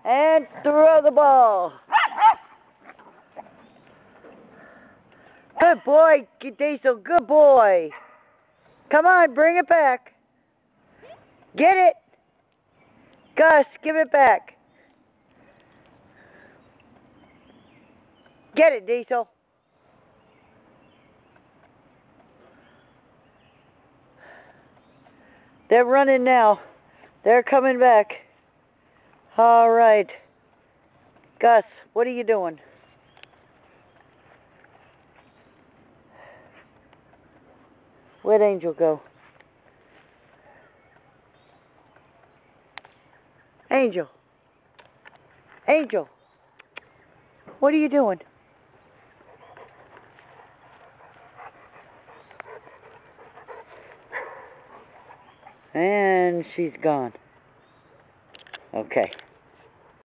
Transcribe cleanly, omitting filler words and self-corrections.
And throw the ball. Good boy, Diesel. Good boy. Come on, bring it back. Get it. Gus, give it back. Get it, Diesel. They're running now. They're coming back. All right. Gus, what are you doing? Where'd Angel go? Angel. Angel. What are you doing? And she's gone. Okay.